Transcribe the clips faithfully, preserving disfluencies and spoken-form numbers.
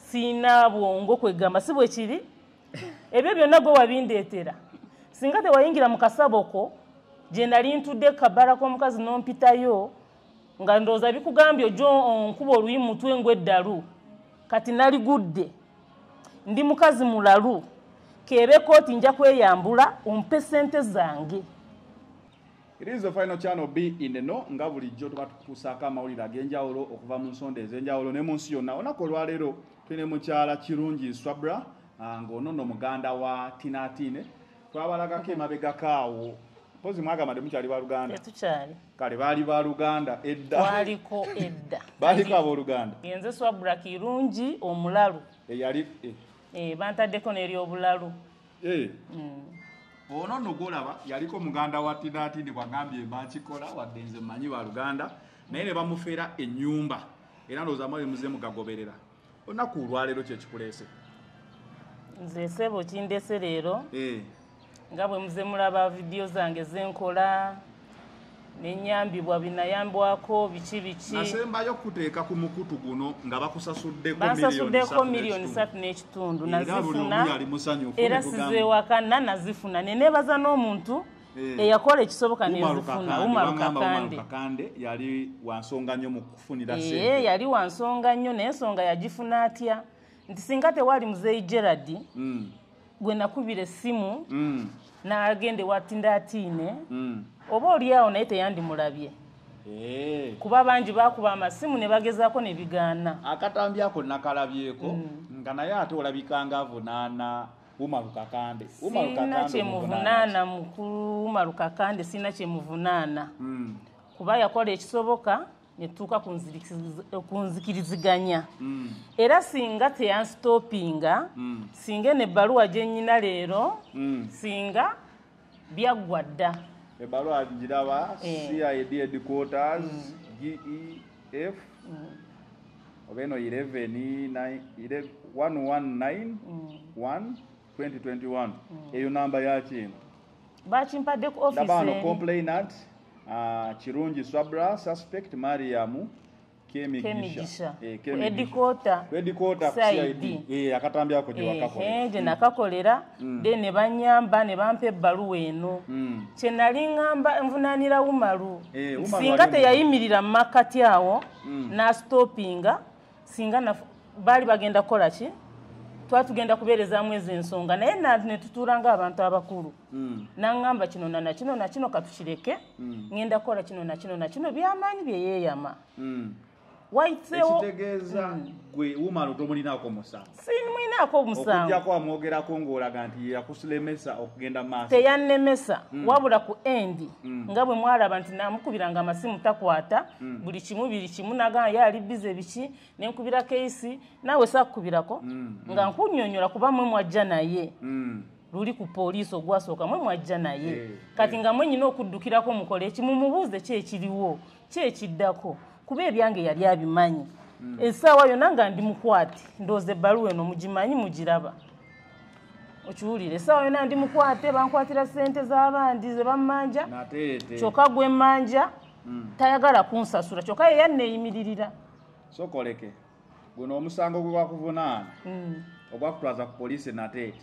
sina bwongo kwegamba si bwe kiri ebyo byonna gwe wabindeetera singa tewayingira mu kasaboko gye nali ntudde kabala k'omukazi n'ompitayo nga ndowooza bikugambye ojjo onkuba oluyi mutwe ngw'eddalu kati naligudde ndi mukazi mulalu kebe kooti nja kweyambula ompe ssente zange. It is the final channel B in the no nga bulijjo tuba tukusaka amawulire ag'enjawulo okuva mu nsonda ez'enjawulo ne mu nsi yonna. Olunaku olwaleero tulina mukyala Kirungi Swabra ng'ono nno muganda wa Tinatine twabalagako emabegako awo pozi mwagamba de mukyali ba Luganda tukyali kale baali ba Luganda edda waliko edda baaliko abooluganda yenze Swabra Kirungi omulalu eyali eh bantaddeko n'eryobulalu eh ono nno golaba yaliko muganda wa Tinatine bwagambye bakikola wadde nze mmanyi ba Luganda naye ne bamufeera ennyumba era ndowooza amawe muze mugagoberera olunaku olwaleero kyekikuleese nze sebo kindese leero eh nga bwe muze mulaba vidiyo zange zenkola nenyambibwa binayambwako biki biki nasembayo kuteeka ku mukutu guno nga bakusasuddeko basasuddeko miliyoni ssatu n'ekitundu nazifuna era sizewakana nazifuna nenebaza n'omuntu eyakola ekisoboka nezifuna Umaru Kakande yali wansonga nnyo mu kufunira ssente ee yali wansonga nnyo naye ensonga yagifuna atya nti singa tewali muzeeyi Gerard gwe nakubira essimu n'agende wa Tinatine oba oliawo naye teyandimulabye kuba bangi bakuba amasimu ne bagezaako ne bigaana akatambi ako nakalabyeko nga naye ate olabikanga avunaana Umaru Kakande sina kyemuvunaana mukulu Umaru Kakande sina kyemuvunaana kuba yakola ekisoboka netuuka kunzikiriziganya era singa teyanstopinga singa nebbaluwa gye nnyina leero singa byaggwa dda ebbaluwa giraba C I D headquarters G E F oba eno one one nine one twenty twenty-one eyo namba yakino bakimpadde ku office dabano complainant Uh, Kirungi Swabra suspect Mariamu Kemigisha edikota edikota C I D eh akatambyako gye wakakola eh je nakakolera de ne banyamba ne bampa ebbaluwa eno kye nali ngamba nvunanira Umaru singa teyayimirira mu makati awo na stoppinga singa na bali bagenda kola ki twatugenda kubeereza mwezi ensonga naye ne tutuulanga abantu abakulu nangamba kino na kino na kino katukireke ngenda kola kino na kino na kino byamaanyi bye yeeyama waitsewo ekitegeeza gwe Umaru tomulinaako musango sinimulinaako musango okujjako amwogerako ng'olaga nti yakulemesa okugenda maaso teyannemesa wabula ku endi nga bwe mwalaba nti namukubiranga amasimu takwata buli kimu biri kimu nagamba ye ali bize biki nenkubira keisi naawe saakukubirako nga nkunnyonnyola kuba mwe mwajja naye luli ku poliisi ogwasooka mwe mwajja naye kati nga mwenyina okuddukirako mukole ekimu mubuuze ki ekiriwo ki ekiddako kuba ebyange yali abimanyi essaawa yonna nga ndi mukwate ndooza ebbaluwa eno mugimanyi mugiraba okiwulire essaawa yonna ndi mukwate bankwatira ssente z'abandi ze bammanja kyokka gwe mmanja tayagala kunsasula kyokka ye yanneeyimiririra sokoleke guno omusango gwe gwakuvunaana ogwakutwaza ku poliisi nateete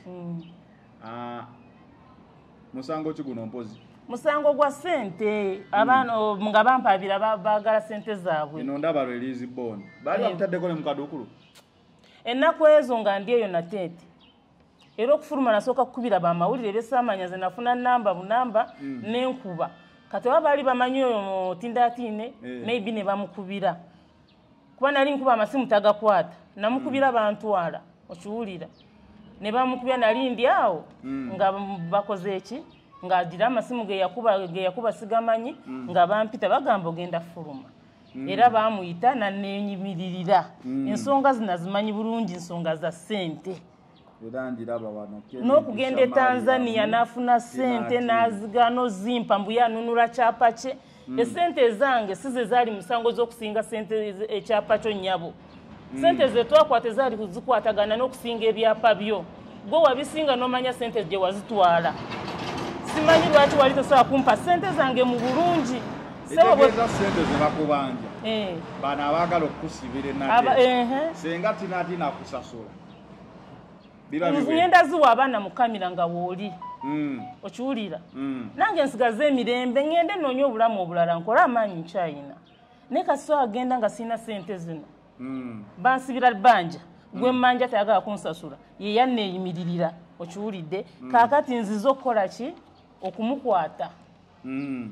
musango ki guno mpozi musango gwa sente abaana nga bampabira baagala sente zaabwe eno ndaba release bond baali bamutaddeko ne mukadukulu ennaku ezo nga ndi eyo nateete era okufuluma nasooka kukubira bamawulire ebyesaamanya ze nafuna namba bunamba n'enkuba kati oba baali bamanyi oyo mu Tinatine maybe ne bamukubira kuba nali nkuba amasimu tagakwata namukubira bantwala okiwulira ne bamukubira nali ndi awo nga bakoze eki ng'agira amasimu ge yakuba ge yakuba sigamanyi nga bampita bagamba ogenda fuluma era baamuyita nannenyimiririra ensonga zinazimanyi bulungi ensonga za ssente n'okugenda e Tanzania n'afuna ssente n'azigaana ozimpa mbu yanunula kyapa kye essente ezange si ze zaali musango z'okusinga ssente ekyapa kyo nnyabo ssente ze twakwata zaali kuzikwatagana n'okusinga ebyapa byo gwe wabisinga n'omanya ssente gye wazitwala simanyi lwaki wali tosobola kumpa ssente zange mu bulungi etegeeza ssente ze bakubanja eh bana abagala okusibira aba nate eh senga tinatina kusasula biba bibe ngenda ziwa abana mu kamera nga woli mm okiwulira mm nange nsigaze emirembe ngende nonyo obulamu obulala nkola amanyi China ne kaso agenda nga sina sente zino mm bansibira banja gwe manja tayagala kunsasula ye yanneeyimiririra okiwulidde mm. kaakati nzizo okukola ki okumukwata mm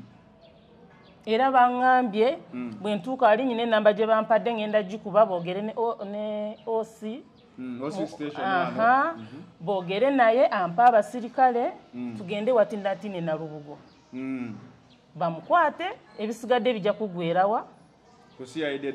era bangambye mm. bwe ntuuka ali nyine namba gye bampadde ngenda gikuba boogere ne, ne O C mm. O C station aha mm -hmm. boogere naye ampa abasirikale mm. tugende watindatine na Lubugo mm. bamukwate ebisigadde bijja kugwerawa ku C I D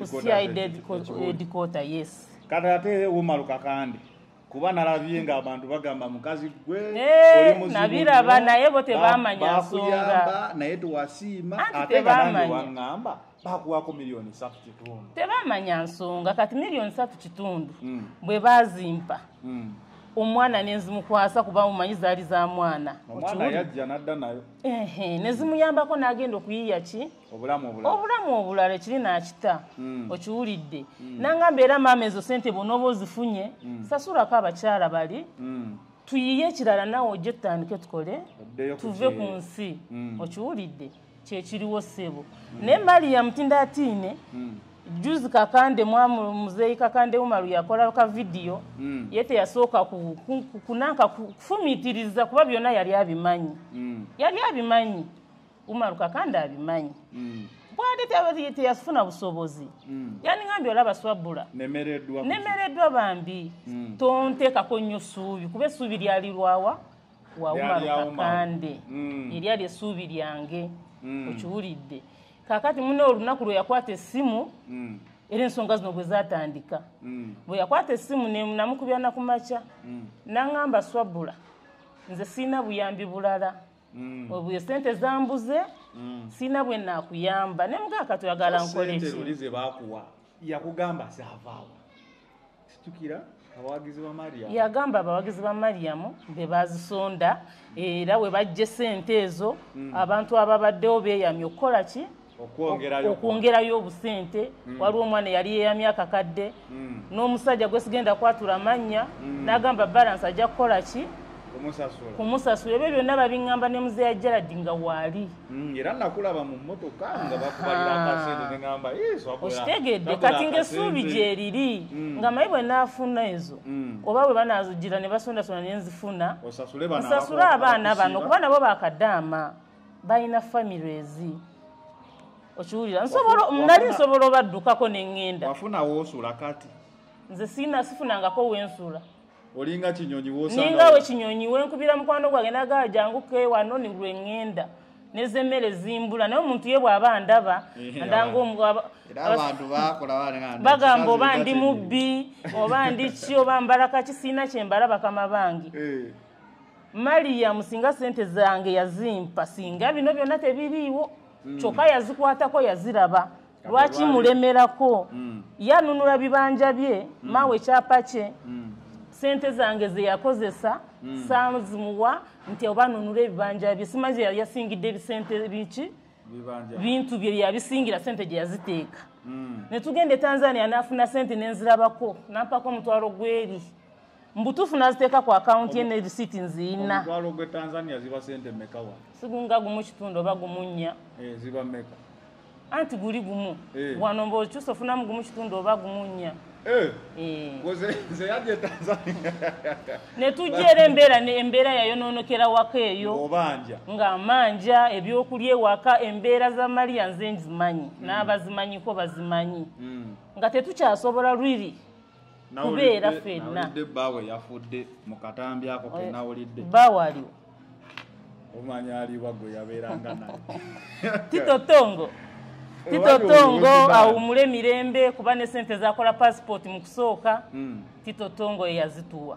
headquarter yes kata ate umaluka kandi kuba nalabye nga abantu bagamba mukazi gwe oli muzibu nabiraba naye bo tebamanya nsonga naye tuwasiima ate nange wangamba bakuwako miliyoni satu kitundu tebamanya nsonga kati miliyoni satu kitundu mm. bwe bazimpa mm. omwana nenzimukwasa kuba mumanyi zaali za mwana omwana yajja nadda nayo ehe nezimuyambako n'agenda okuyiya ki obulamu obulala obulamu obulala ekiri n'akita mm. okiwulidde mm. nangamba era maama ezo sente bonoba ozifunye mm. sasulako abakyala bali mm. tuyiye ekirala nawe ojje tutandike tukole tuve ku nsi mm. okiwulidde kyekiriwo ssebo mm. ne Maria Mutindatine mm. juzi kakande mwamu muzeyi kakande Umaru yakola ka video mm. yete yasooka ku, ku, ku, kunanka kufumitiriza kuba byonna yali abimanyi mm. yali abimanyi Umaru kakande abimanyi mm. bwade tawati yete yasufuna busobozi mm. yani ngambi olaba swabula nemereddwa nemereddwa bambi mm. tonte kakonnyo suubi kube suubi lyalirwawa wa Umaru kakande mm. yali ali suubi lyange mm. okiwulidde kakati muno olunaku lwe yakwata essimu mm. era ensonga zino bwe zatandika mm. bwe yakwata essimu ne namukubya na kumacha mm. nangamba swabula nze sina buyambi bulala mm. obwe sente zambuze mm. sina bwe nakuyamba ne mugaka tuyagala nkole sente lulize bakuwa yakugamba savaawa situkira abawagizi ba Mariam yagamba abawagizi ba Mariam be bazisonda era we bajje sente ezo mm. abantu ababaddewo beyamye okukola ki okwongerayo okwongerayo obusente mm. waliwo omwana yali ya myaka kadde mm. n'omusajja gwe sigenda kwatula amannya mm. n'agamba balance ajja kukola ki kumusasula kumusasula ebyo byonna babingamba ne muzeeya Gerald nga waali mm. era nakulaba mu mmotoka nga bakubalira akasente ne ngamba yesu okitegedde kati ng'essuubi gye riri mm. nga mayi bwe naafuna ezo mm. oba bwe banaazigira ne basondasonda ne nzifuna osasule abaana bano kuba nabo bakaddaama balina families okiwulira nsobola nali nsobola obaddukako n'engenda wafuna woosula kati nze sina sifunangako wensula olinga kinyonyi woosanga ninga we kinyonyi wenkubira mukwano gwange nagaa janguke wano ni lwengenda nezemmere zimbula naye omuntu ye bw'aba ndaba andanga bagamba oba ndi mubbi oba ndi ki oba mbalaka kisiina kyembala bakama bange Mariam singa sente zange yazimpa singa bino byonna tebiriiwo kyokka yazikwatako yaziraba lwaki mulemerako yanunula bibanja bye maawe ekyapa kye sente zange ze yakozesa saazimuwa nti oba nunula ebibanja bye simanyi yasingidde ebisente biki bintu bye yabisingira sente gye yaziteeka ne tugenda e Tanzania n'afuna sente n'enzirabako nampako omutwalo gweri mbutuufu naziteeka ku akawunti ye ne risiti nziina omutwalo gwe Tanzania ziba sente mmeka wa sigunga gumu kitundu oba gumu nnya eh ziba mmeka anti guli gumu wano mb'okyusa ofunamu gumu kitundu oba gumu nnya eh eh nze yadde Tanzania ne tujjera embeera embeera yayonoonekera waka eyo obanja nga manja ebyokulya ewaka embeera za Maria nze nzimanyi n'abazimanyiko bazimanyi nga tetukyasobola lwiri kubeera ffenna nawulidde bbaawe yafudde mu katambi ako ke nawulidde bbaawe aliwo omanya aliwa gwe yabeeranga naye Tito Tongo Tito Tongo awumule mirembe kuba ne sente zakola passport mu kusooka Tito Tongo yazituwa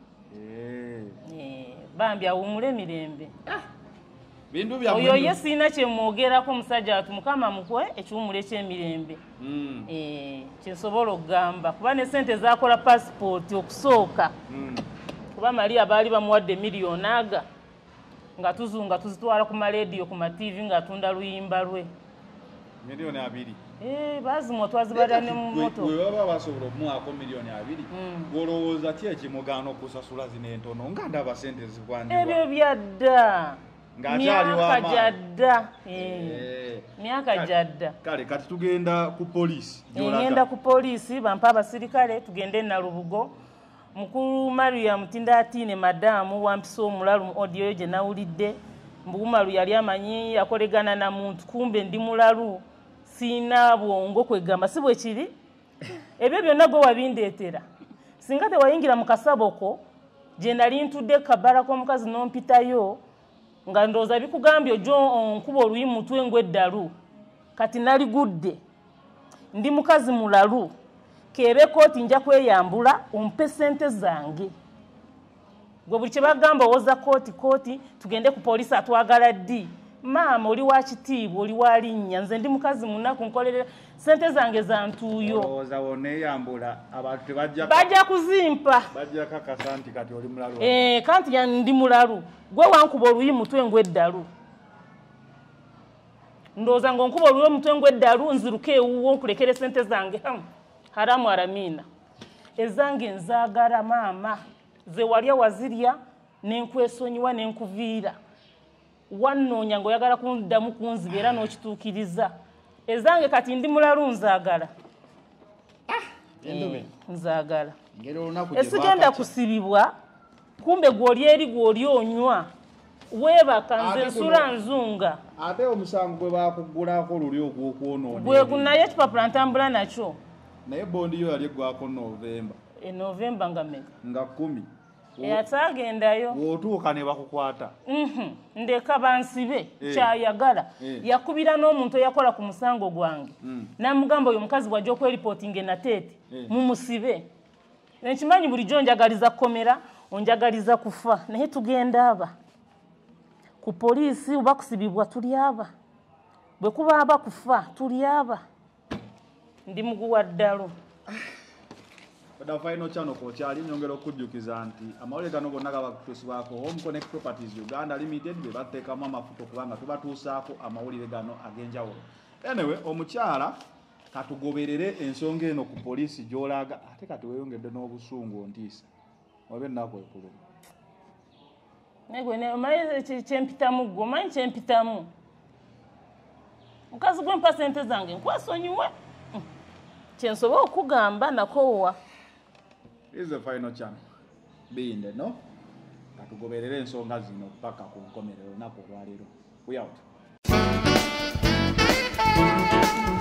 eh bambi awumule mirembe bindu bya oyo ye sina kye mwogerako omusajja atu mukama mukwe ekiwumule ky'emirembe mm. eh kyensobola okugamba kuba ne sente zakola passport okusooka mm. kuba Maria baali bamuwadde miliyoni aga nga tuzunga tuzitwala ku maleediyo ku ma T V nga atunda luyimba lwe Milioni abiri. Eh bazimwa twazibala ne mu moto. Wewe baba basobola omwako milioni abiri. Golowooza ki ekimugano okusasula zino entono nga ndaba sente zikwanjibwa. Ebyo byadda. Ng'akyali wama. Myaka jadda. Eh. Myaka jadda. Kale kati tugenda ku poliisi. Ngenda ku poliisi bampa abasirikale tugende na Lubugo. Mukulu Maria Mutindatine madamu wampisa omulalu mu audio je nawulidde. Mbugumalu yali amanyi yakolegana na muntu kumbe ndi mulalu. Sina bwongo kwegamba si bwe kiri. Ebyo byonna gwe wabindeetera. Singa tewayingira mu kasaboko je nali ntudde kabala k'omukazi n'ompitayo nga ndooza bikugambye ojo onkuba oluyi mutwe ngweddalu. Kati nali gudde. Ndi mukazi mulalu. Kebe kooti nja kweyambula ompe sente zange. Gwe buli kye bagamba owoza kooti kooti tugende ku poliisi atwagala ddi. Maama oli wa kitiibwa oli wa linnya nze ndi mukazi munaku nkolera sente zange za ntuuyo. Olowooza woneyambula abantu tebajja bajja kuzimpa. Bajja kakasa nti kati oli mulalu. Eh kanti ya ndi mulalu. Gwe wankuba oluyi mutwe ngweddalu. Ndooza ngo nkuba oluyi mutwe ngweddalu nziruke ewuwo nkulekere sente zange. Hmm. Haramu aramina. Ezange nzaagala maama. Ze walya wazirya nenkwesonyiwa nenkuviira. Wannoonya ng'oyagala kunddamu kunziba era n'okituukiriza. Ezange kati ndi mulalu nzaagala. Endobe. Nzaagala. Ngero olunaku gye esigenda kusibibwa kumbe gw'oli eri gw'oli onywa. Weebaka nze nsula nzunga. Ate omusango gwe baakugulako luli ogw'okwonoona. Gwe gunaye ekipapula ntambula nakyo. Naye bondi yo yali eggwako Novemba. E Novemba nga meka. Nga kumi. Eyataagendayo. W'otuuka ne bakukwata. Mhm. Ndeka bansibe kyayagala. Yakubira n'omuntu eyakola ku musango gwange. Namugamba oyo mukazi bw'ajja okweripotinga enateete. Mumusibe. Nkimanyi bulijjo njagaliza kukomera, onjagaliza kufa. Naye tugenda aba. Ku poliisi oba kusibibwa tuli aba. Bwe kuba aba kufa tuli aba. Ndi muguwa ddalo. Oda final channel ko kyali nyongera okujjukiza nti amawole gano gonna gabakutusibwako Home Connect Properties Uganda Limited be bateekamu amafuto kubanga tubatuusaako amawulire gano ag'enjawulo. Anyway, omukyala katugoberere ensonga eno ku poliisi gy'olaga ate kati weeyongedde n'obusungu ontiisa. Obe nako ekuluma. Negwe ne omanyi kyempitamu gwe omanyi kyempitamu. Mukazi gwe mpa sente zange nkwesonyiwe. Kyensobola okugamba nakoowa. This is the final channel. Being there, no? Katugoberere ensonga zino paka ku nkomerero nako lwalero. We out.